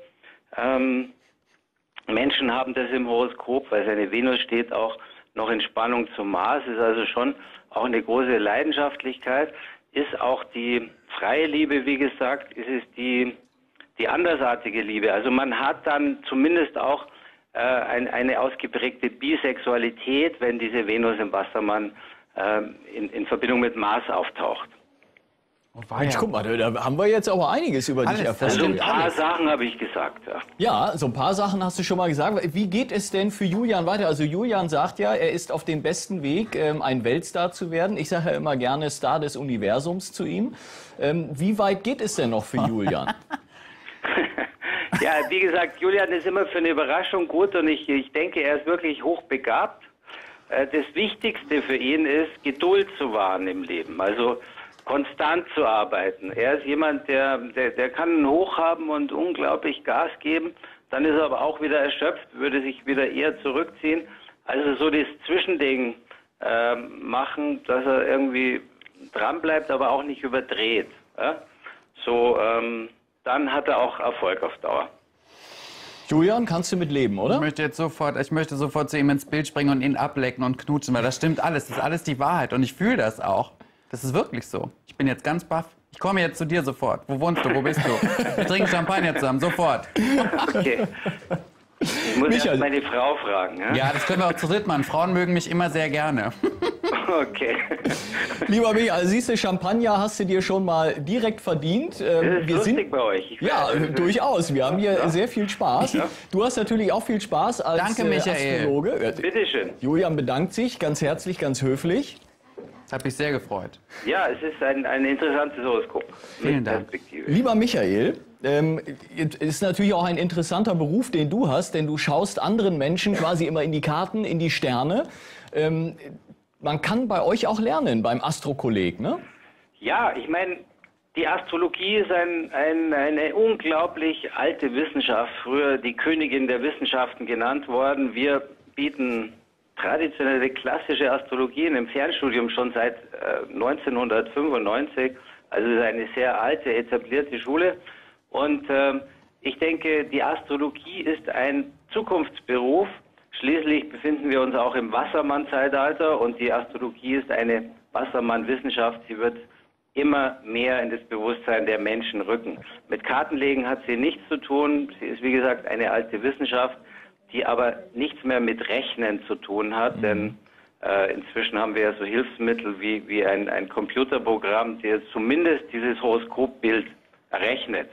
Menschen haben das im Horoskop, weil seine Venus steht auch noch in Spannung zum Mars, ist also schon auch eine große Leidenschaftlichkeit, ist auch die freie Liebe, wie gesagt, ist es die andersartige Liebe. Also man hat dann zumindest auch eine ausgeprägte Bisexualität, wenn diese Venus im Wassermann in Verbindung mit Mars auftaucht. Mensch, guck mal, da haben wir jetzt aber einiges über dich erfahren. Also ein paar Sachen habe ich gesagt, ja. Ja, so ein paar Sachen hast du schon mal gesagt. Wie geht es denn für Julian weiter? Also Julian sagt ja, er ist auf dem besten Weg, ein Weltstar zu werden. Ich sage ja immer gerne Star des Universums zu ihm. Wie weit geht es denn noch für Julian? Ja, wie gesagt, Julian ist immer für eine Überraschung gut und ich denke, er ist wirklich hochbegabt. Das Wichtigste für ihn ist, Geduld zu wahren im Leben, also konstant zu arbeiten. Er ist jemand, der kann einen Hoch haben und unglaublich Gas geben, dann ist er aber auch wieder erschöpft, würde sich wieder eher zurückziehen. Also so das Zwischending machen, dass er irgendwie dranbleibt, aber auch nicht überdreht. Ja? So, dann hat er auch Erfolg auf Dauer. Julian, kannst du mit leben, oder? Ich möchte sofort zu ihm ins Bild springen und ihn ablecken und knutschen, weil das stimmt alles. Das ist alles die Wahrheit und ich fühle das auch. Das ist wirklich so. Ich bin jetzt ganz baff. Ich komme jetzt zu dir sofort. Wo wohnst du? Wo bist du? Wir trinken Champagner zusammen, sofort. Okay. Ich muss Michael. erst meine Frau fragen. Ja? Ja, das können wir auch zu dritt machen. Frauen mögen mich immer sehr gerne. Okay. Lieber Michael, siehst du, Champagner hast du dir schon mal direkt verdient. Das ist lustig bei euch. Ja, durchaus. Wir haben hier sehr viel Spaß. Ja. Du hast natürlich auch viel Spaß als Danke, Michael. Astrologe. Bitteschön. Julian bedankt sich ganz herzlich, ganz höflich. Das hat mich sehr gefreut. Ja, es ist ein interessantes Horoskop. Vielen mit Dank. Perspektive. Lieber Michael, ist natürlich auch ein interessanter Beruf, den du hast, denn du schaust anderen Menschen quasi immer in die Karten, in die Sterne. Man kann bei euch auch lernen, beim Astrokolleg, ne? Ja, ich meine, die Astrologie ist eine unglaublich alte Wissenschaft, früher die Königin der Wissenschaften genannt worden. Wir bieten traditionelle klassische Astrologie im Fernstudium schon seit 1995. Also es ist eine sehr alte, etablierte Schule. Und ich denke, die Astrologie ist ein Zukunftsberuf. Schließlich befinden wir uns auch im Wassermann-Zeitalter und die Astrologie ist eine Wassermann-Wissenschaft. Sie wird immer mehr in das Bewusstsein der Menschen rücken. Mit Kartenlegen hat sie nichts zu tun. Sie ist, wie gesagt, eine alte Wissenschaft, die aber nichts mehr mit Rechnen zu tun hat, denn inzwischen haben wir ja so Hilfsmittel wie ein Computerprogramm, der zumindest dieses Horoskopbild errechnet.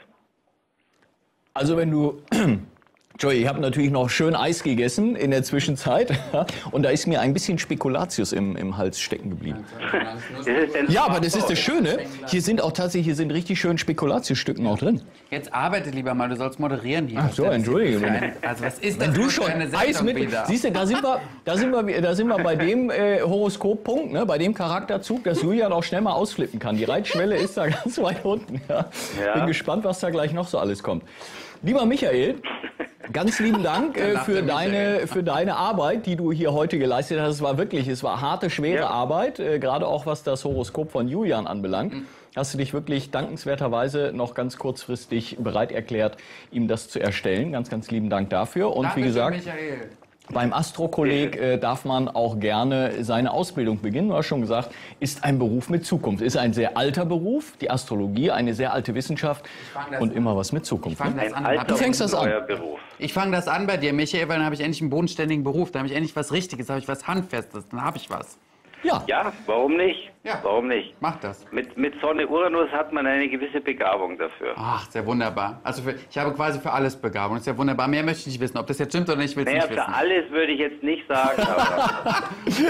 Also wenn du... Entschuldigung, ich habe natürlich noch schön Eis gegessen in der Zwischenzeit und da ist mir ein bisschen Spekulatius im Hals stecken geblieben. Ja, aber das ist das Schöne. Hier sind auch tatsächlich, hier sind richtig schön Spekulatiusstücken auch drin. Jetzt arbeite lieber mal, du sollst moderieren hier. Ach so, entschuldige. Also was ist das Wenn du für schon eine Eis Sendung mit, wieder? siehst du, da sind wir bei dem Horoskoppunkt, ne, bei dem Charakterzug, dass Julian auch schnell mal ausflippen kann. Die Reitschwelle ist da ganz weit unten. Ja. Ja. Bin gespannt, was da gleich noch so alles kommt. Lieber Michael, ganz lieben Dank für deine Arbeit, die du hier heute geleistet hast. Es war harte, schwere Arbeit, gerade auch was das Horoskop von Julian anbelangt. Hast du dich wirklich dankenswerterweise noch ganz kurzfristig bereit erklärt, ihm das zu erstellen. Ganz, ganz lieben Dank dafür. Und Danke wie gesagt, Michael. beim Astrokolleg darf man auch gerne seine Ausbildung beginnen. Du hast schon gesagt, ist ein Beruf mit Zukunft. Ist ein sehr alter Beruf, die Astrologie, eine sehr alte Wissenschaft und immer was mit Zukunft. Ne? Das an. Du fängst das an. Neuer Beruf. Ich fange das an bei dir, Michael, weil dann habe ich endlich einen bodenständigen Beruf. Dann habe ich endlich was Richtiges, dann habe ich was Handfestes, dann habe ich was. Ja. Ja, warum nicht? Ja. Warum nicht? Mach das. Mit Sonne Uranus hat man eine gewisse Begabung dafür. Ach, sehr wunderbar. Also ich habe quasi für alles Begabung. Das ist ja wunderbar. Mehr möchte ich nicht wissen. Ob das jetzt stimmt oder nicht, will ich Naja, nicht wissen. für alles würde ich jetzt nicht sagen, aber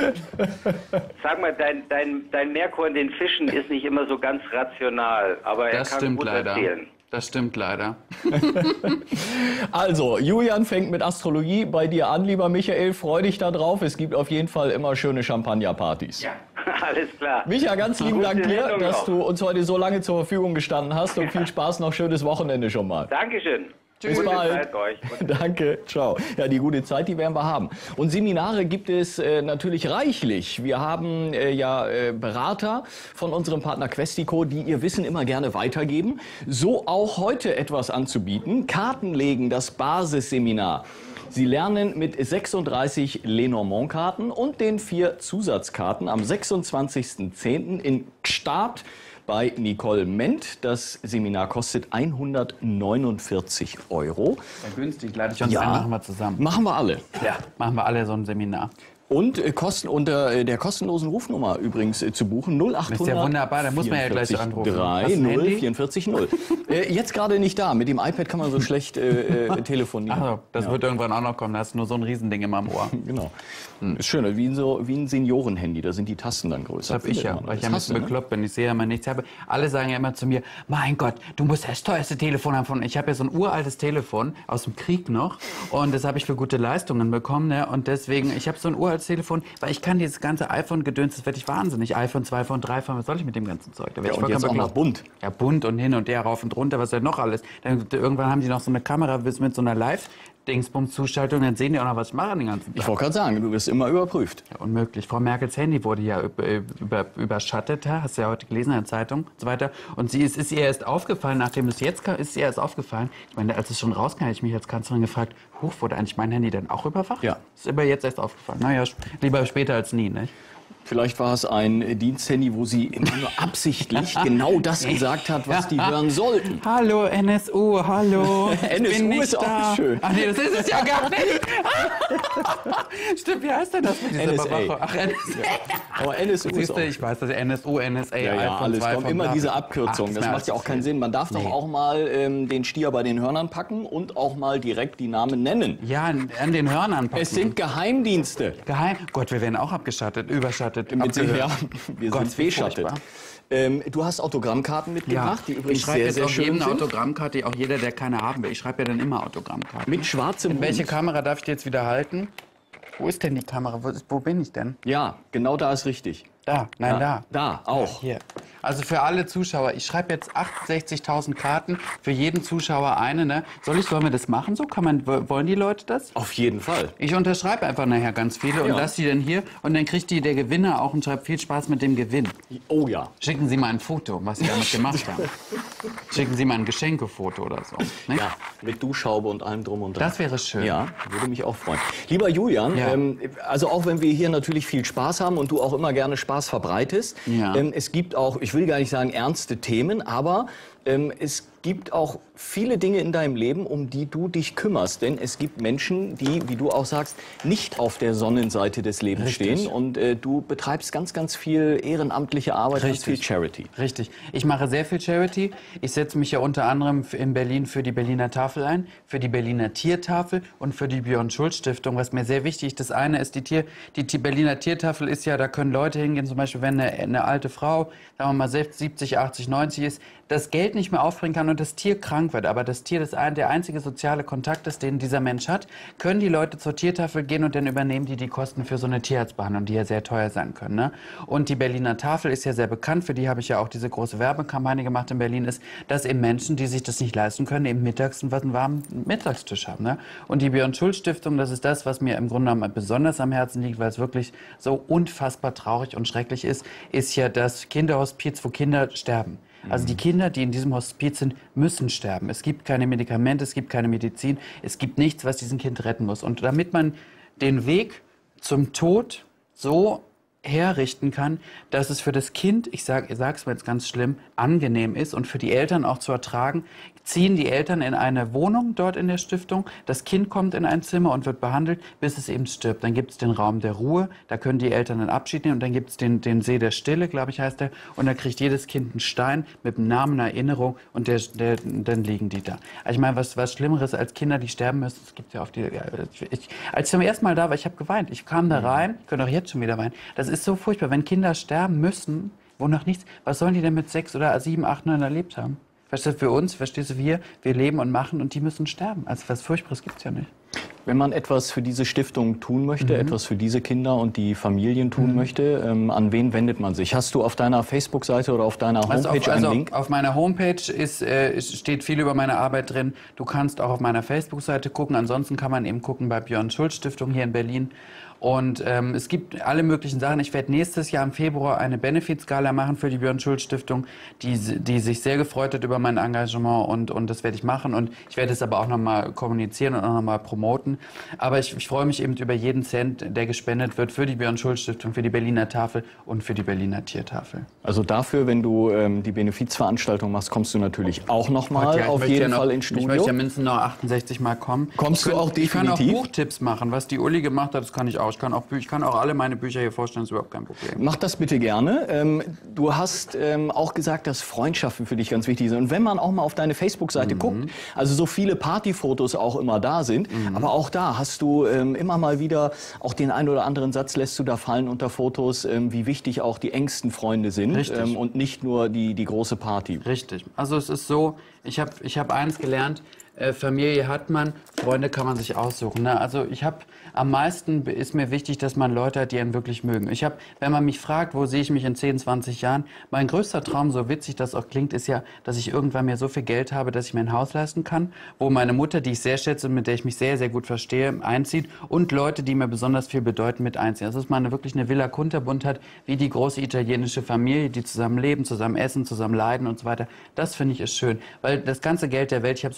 sag mal, dein Merkur in den Fischen ist nicht immer so ganz rational, aber er Das kann stimmt gut leider. erzählen. Das stimmt leider. Also, Julian fängt mit Astrologie bei dir an, lieber Michael. Freu dich da drauf. Es gibt auf jeden Fall immer schöne Champagnerpartys. Ja. Alles klar. Micha, ganz lieben Gute Dank dir, Sendung dass noch. du uns heute so lange zur Verfügung gestanden hast und viel Spaß, noch schönes Wochenende schon mal. Dankeschön. Bis Gute bald. Zeit euch. Danke, ciao. Ja, die gute Zeit, die werden wir haben. Und Seminare gibt es natürlich reichlich. Wir haben Berater von unserem Partner Questico, die ihr Wissen immer gerne weitergeben. So auch heute etwas anzubieten. Kartenlegen, das Basisseminar. Sie lernen mit 36 Lenormand-Karten und den 4 Zusatzkarten am 26.10. in Gstaad bei Nicole Ment. Das Seminar kostet 149 €. Sehr günstig. Lade ich uns Ja. ein, machen wir zusammen. Machen wir alle. Ja, machen wir alle so ein Seminar. Und Kosten unter der kostenlosen Rufnummer übrigens zu buchen 0800. Das ist ja wunderbar, da muss man ja gleich anrufen. Hast du ein 30 Handy? 44 0. Jetzt gerade nicht da. Mit dem iPad kann man so schlecht telefonieren. Also, das wird irgendwann auch noch kommen. Da hast du nur so ein Riesending immer am Ohr. Genau. Ist schön, wie ein Seniorenhandy. Da sind die Tasten dann größer. Das habe ich ja, weil ich ja ein Das hast bisschen du, ne? bekloppt bin. Ich sehe ja immer nichts. Alle sagen ja immer zu mir, mein Gott, du musst das teuerste Telefon haben. Ich habe ja so ein uraltes Telefon aus dem Krieg noch und das habe ich für gute Leistungen bekommen. Ne? Und deswegen, ich habe so ein uraltes Telefon, weil ich kann dieses ganze iPhone-Gedöns, das werde ich wahnsinnig. iPhone, 2 iPhone, 3 iPhone, was soll ich mit dem ganzen Zeug? Da werd ich und jetzt vollkommen auch noch bekloppt. bunt. Ja, bunt und hin und her, rauf und runter, was ja noch alles. Dann, irgendwann haben die noch so eine Kamera mit so einer Live-Dingsbums-Zuschaltung, dann sehen die auch noch, was ich mache den ganzen Tag. Ich wollte gerade sagen, du wirst immer überprüft. Ja, unmöglich. Frau Merkels Handy wurde ja überschattet, hast du ja heute gelesen in der Zeitung und so weiter. Und sie ist ihr erst aufgefallen, nachdem es jetzt kam, ist ihr erst aufgefallen. Ich meine, als es schon rauskam, habe ich mich als Kanzlerin gefragt, wurde eigentlich mein Handy denn auch überwacht? Ja. Ist aber jetzt erst aufgefallen. Naja, lieber später als nie, nicht? Vielleicht war es ein Diensthandy, wo sie immer nur absichtlich genau das gesagt hat, was die hören sollten. Hallo NSU, hallo. NSU ist auch schön. Ach nee, das ist es ja gar nicht. Stimmt, wie heißt denn das mit dieser NSA. Überwachung? Ach, NSA. Aber NSU ist Siehst auch du, ich weiß, dass NSU, NSA, ja, iPhone alles 2 kommt von immer bla, diese bla. Abkürzung. Ach, Das macht ja auch keinen Sinn. Man darf doch auch mal den Stier bei den Hörnern packen und auch mal direkt die Namen nennen. Ja, an den Hörnern packen. Es sind Geheimdienste. Geheim. Gott, wir werden auch abgeschattet, überschattet, Ja, abgehört. wir Gott, sind wie beschattet. furchtbar. Du hast Autogrammkarten mitgebracht, die ich übrigens schreibe sehr, jetzt sehr auf schön jedem sind. Autogrammkarte, auch jeder, der keine haben will. Ich schreibe ja dann immer Autogrammkarten. Mit schwarzem Welche Hund. Kamera darf ich dir jetzt wieder halten? Wo ist denn die Kamera? Wo bin ich denn? Ja, genau da ist richtig. Da, nein, Ja, da. Da, auch. Hier. Also für alle Zuschauer, ich schreibe jetzt 68.000 Karten, für jeden Zuschauer eine. Ne? Sollen wir das machen so? Wollen die Leute das? Auf jeden Fall. Ich unterschreibe einfach nachher ganz viele und Ja. lasse die dann hier. Und dann kriegt der Gewinner auch und schreibt viel Spaß mit dem Gewinn. Oh ja. Schicken Sie mal ein Foto, was Sie damit gemacht haben. Schicken Sie mal ein Geschenkefoto oder so. Ne? Ja, mit Duschhaube und allem drum und dran. Das wäre schön. Ja, würde mich auch freuen. Lieber Julian, Ja. also auch wenn wir hier natürlich viel Spaß haben und du auch immer gerne Spaß verbreitest, Ja. Es gibt auch, ich will gar nicht sagen ernste Themen, aber es gibt auch viele Dinge in deinem Leben, um die du dich kümmerst. Denn es gibt Menschen, die, wie du auch sagst, nicht auf der Sonnenseite des Lebens Richtig. stehen. Und du betreibst ganz, ganz viel ehrenamtliche Arbeit, ganz viel Charity. Richtig. Ich mache sehr viel Charity. Ich setze mich ja unter anderem in Berlin für die Berliner Tafel ein, für die Berliner Tiertafel und für die Björn-Schulz-Stiftung, was mir sehr wichtig ist. Das eine ist die Berliner Tiertafel ist ja, da können Leute hingehen, zum Beispiel wenn eine alte Frau, sagen wir mal 70, 80, 90 ist, das Geld nicht mehr aufbringen kann und das Tier krank wird, aber das Tier der einzige soziale Kontakt ist, den dieser Mensch hat, können die Leute zur Tiertafel gehen und dann übernehmen die Kosten für so eine Tierarztbehandlung, die ja sehr teuer sein können. Ne? Und die Berliner Tafel ist ja sehr bekannt, für die habe ich ja auch diese große Werbekampagne gemacht in Berlin, ist, dass eben Menschen, die sich das nicht leisten können, eben mittags einen warmen Mittagstisch haben. Ne? Und die Björn-Schulz-Stiftung, das ist das, was mir im Grunde genommen besonders am Herzen liegt, weil es wirklich so unfassbar traurig und schrecklich ist ja das Kinderhospiz, wo Kinder sterben. Also die Kinder, die in diesem Hospiz sind, müssen sterben. Es gibt keine Medikamente, es gibt keine Medizin, es gibt nichts, was diesen Kind retten muss. Und damit man den Weg zum Tod so herrichten kann, dass es für das Kind, ich sag's mal jetzt ganz schlimm, angenehm ist und für die Eltern auch zu ertragen, ziehen die Eltern in eine Wohnung dort in der Stiftung. Das Kind kommt in ein Zimmer und wird behandelt, bis es eben stirbt. Dann gibt es den Raum der Ruhe, da können die Eltern einen Abschied nehmen und dann gibt es den See der Stille, glaube ich, heißt der. Und dann kriegt jedes Kind einen Stein mit dem Namen, einer Erinnerung und dann liegen die da. Also ich meine, was Schlimmeres als Kinder, die sterben müssen, das gibt ja auf die. Als ich zum ersten Mal da war, ich habe geweint. Ich kam da rein, ich könnte auch jetzt schon wieder weinen. Das ist so furchtbar, wenn Kinder sterben müssen, wo noch nichts, was sollen die denn mit 6 oder 7, 8, 9 erlebt haben? Verstehst du, für uns, verstehst du, wir leben und machen und die müssen sterben. Also was Furchtbares gibt es ja nicht. Wenn man etwas für diese Stiftung tun möchte, etwas für diese Kinder und die Familien tun möchte, an wen wendet man sich? Hast du auf deiner Facebook-Seite oder auf deiner Homepage einen Link? Auf meiner Homepage steht viel über meine Arbeit drin. Du kannst auch auf meiner Facebook-Seite gucken. Ansonsten kann man eben gucken bei Björn-Schulz-Stiftung hier in Berlin. Und es gibt alle möglichen Sachen. Ich werde nächstes Jahr im Februar eine Benefizgala machen für die Björn-Schulz-Stiftung, die sich sehr gefreut hat über mein Engagement und das werde ich machen. Und ich werde es aber auch nochmal kommunizieren und auch nochmal promoten. Aber ich freue mich eben über jeden Cent, der gespendet wird für die Björn-Schulz-Stiftung, für die Berliner Tafel und für die Berliner Tiertafel. Also dafür, wenn du die Benefizveranstaltung machst, kommst du natürlich auch nochmal auf jeden Fall ins Studio. Ich möchte ja mindestens noch 68 Mal kommen. Kommst du auch Ich kann auch definitiv? Buchtipps machen. Was die Uli gemacht hat, das kann ich auch. Ich kann auch alle meine Bücher hier vorstellen, das ist überhaupt kein Problem. Mach das bitte gerne. Du hast auch gesagt, dass Freundschaften für dich ganz wichtig sind. Und wenn man auch mal auf deine Facebook-Seite guckt, also so viele Partyfotos auch immer da sind, aber auch da hast du immer mal wieder auch den einen oder anderen Satz lässt du da fallen unter Fotos, wie wichtig auch die engsten Freunde sind und nicht nur die große Party. Richtig. Also es ist so, ich hab eins gelernt, Familie hat man, Freunde kann man sich aussuchen. Ne? Also am meisten ist mir wichtig, dass man Leute hat, die einen wirklich mögen. Wenn man mich fragt, wo sehe ich mich in 10, 20 Jahren, mein größter Traum, so witzig das auch klingt, ist ja, dass ich irgendwann mir so viel Geld habe, dass ich mir ein Haus leisten kann, wo meine Mutter, die ich sehr schätze und mit der ich mich sehr, sehr gut verstehe, einzieht und Leute, die mir besonders viel bedeuten, mit einziehen. Also dass man wirklich eine Villa Kunterbunt hat, wie die große italienische Familie, die zusammen leben, zusammen essen, zusammen leiden und so weiter. Das finde ich ist schön, weil das ganze Geld der Welt, ich habe so viele Freunde,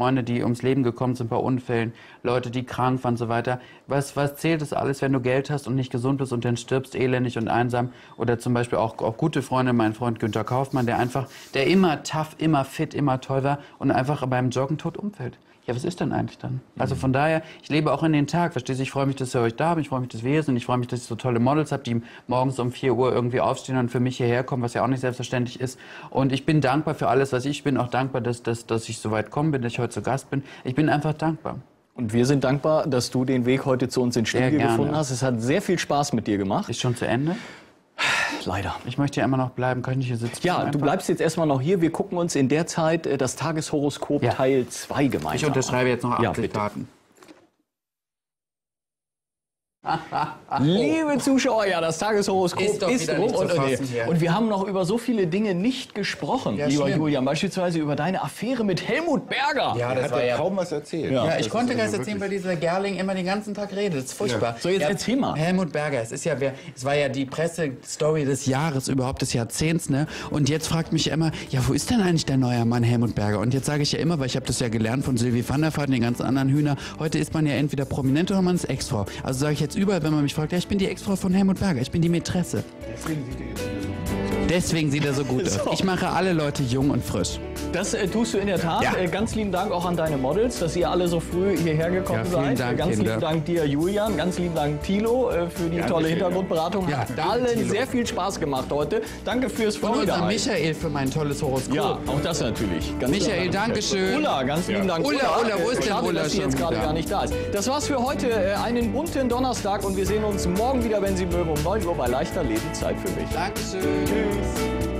Freunde, die ums Leben gekommen sind bei Unfällen, Leute, die krank waren und so weiter. Was zählt das alles, wenn du Geld hast und nicht gesund bist und dann stirbst, elendig und einsam? Oder zum Beispiel auch gute Freunde, mein Freund Günther Kaufmann, der immer tough, immer fit, immer toll war und einfach beim Joggen tot umfällt. Ja, was ist denn eigentlich dann? Also von daher, ich lebe auch in den Tag, verstehst du? Ich freue mich, dass ihr euch da habt, ich freue mich, dass wir hier sind, ich freue mich, dass ich so tolle Models habe, die morgens um 4 Uhr irgendwie aufstehen und für mich hierher kommen, was ja auch nicht selbstverständlich ist. Und ich bin dankbar für alles, was ich bin, auch dankbar, dass ich so weit gekommen bin, dass ich heute zu Gast bin. Ich bin einfach dankbar. Und wir sind dankbar, dass du den Weg heute zu uns ins Studio gefunden hast. Es hat sehr viel Spaß mit dir gemacht. Ist schon zu Ende? Leider. Ich möchte hier immer noch bleiben. Kann ich hier sitzen? Ja, du bleibst jetzt erstmal noch hier. Wir gucken uns in der Zeit das Tageshoroskop Teil 2 gemeinsam an. Ich unterschreibe jetzt noch 80 Karten. Liebe Zuschauer, ja, das Tageshoroskop ist rum. Und wir haben noch über so viele Dinge nicht gesprochen, lieber Julian. Beispielsweise über deine Affäre mit Helmut Berger. Ja, das war ja kaum was erzählt. Ja, ich konnte gar nicht erzählen, weil dieser Gerling immer den ganzen Tag redet. Das ist furchtbar. So, jetzt erzähl mal. Helmut Berger, es war ja die Pressestory des Jahres, überhaupt des Jahrzehnts, ne? Und jetzt fragt mich immer, ja, wo ist denn eigentlich der neue Mann Helmut Berger? Und jetzt sage ich ja immer, weil ich habe das ja gelernt von Sylvie van der Vaart und den ganzen anderen Hühner, heute ist man ja entweder prominent oder man ist Ex-Frau. Also sage ich jetzt überall, wenn man mich fragt, ja, ich bin die Ex-Frau von Helmut Berger, ich bin die Mätresse. Deswegen sieht er so gut aus. Ich mache alle Leute jung und frisch. Das tust du in der Tat. Ja. Ganz lieben Dank auch an deine Models, dass ihr alle so früh hierher gekommen seid. Dank, ganz lieben Dank dir, Julian. Ganz lieben Dank, Thilo, für die tolle Hintergrundberatung. Ja, Hat allen Thilo. Sehr viel Spaß gemacht heute. Danke fürs Vorbereiten. Und Michael für mein tolles Horoskop. Ja, auch das natürlich. Ganz Michael, danke schön. Ulla, ganz lieben Dank. Ulla, wo ist denn Schade, Ulla dass sie schon jetzt gerade wieder? gar nicht da ist. Das war's für heute. Einen bunten Donnerstag und wir sehen uns morgen wieder, wenn Sie mögen, um 9 Uhr bei Leichter Leben. Zeit für mich. Dankeschön. Tschüss.